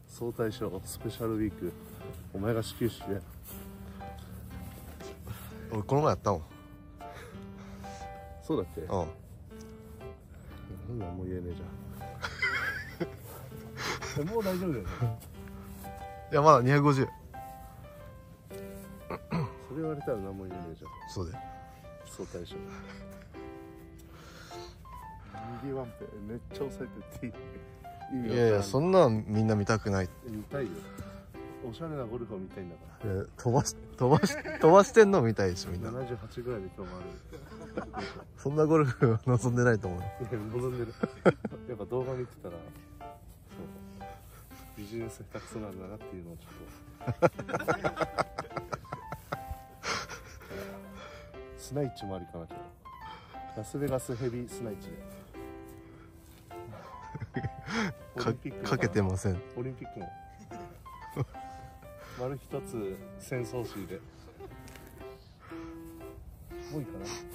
総大将スペシャルウィーク、お前が始球式で。 俺この前やったもん。 そうだっけ。 うん。 何も言えねえじゃん。もう大丈夫だよね。 いやまだ250。 それ言われたら何も言えねえじゃん。 そうだよ。 総大将。右ワンペめっちゃ抑えてっていい。 いやいや、そんなんみんな見たくない。 見たいよ。おしゃれなゴルフを見たいんだか飛ばしてんの見たいでしょみんな。 ら。78ぐらいで今日もある。 そんなゴルフ望んでないと思うよ。 いや望んでる。やっぱ動画見てたら、そうビジネス下手くそなんだなっていうのをちょっと。スナイチもありかな、今日。ラスベガスヘビースナイチで。 かけてません。 オリンピックも。丸一つ戦争シーで。もういいか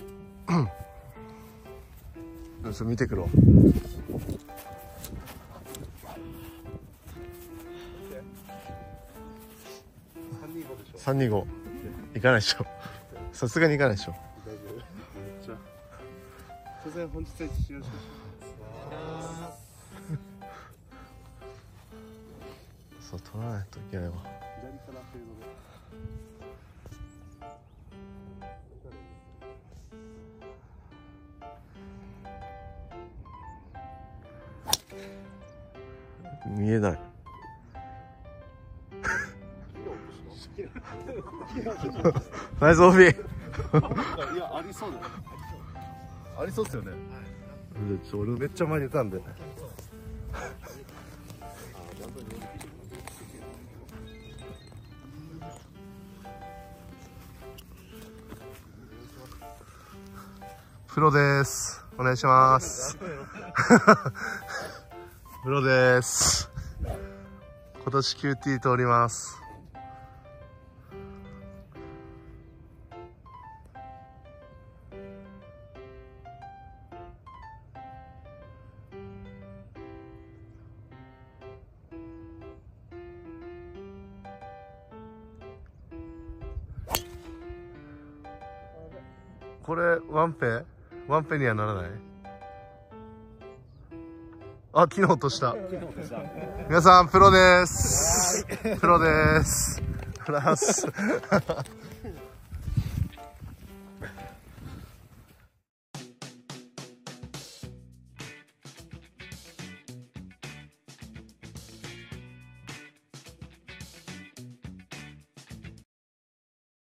な。 ちょっと見てくろ。325行かないでしょ。さすがに行かないでしょ。 大丈夫。じゃあ突然本日はよろしくお願いします。 そう取らないといけないわ。 左からフェードで。 見えない。ナイス OB。 いや、ありそうだよ。ありそうっすよね。俺めっちゃ前に出たんで。 プロです。お願いします。プロです。今年 QT 通ります。これワンペにはならない？あ、昨日落とした。皆さんプロです。プロです。プラス。